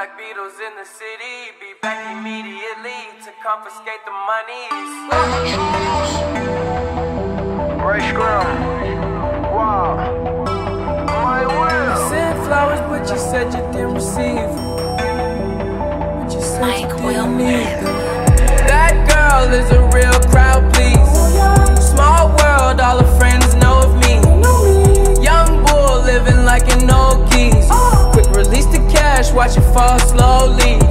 like Beatles in the city. Be back immediately to confiscate the monies. Right scrum. Wow. My will. I sent flowers, but you said you didn't receive. But you said you didn't need them. That girl is a real crowd, please. Small world, all her friends know of me. Young bull living like an old geese. Quick release the cash, watch it fall slowly.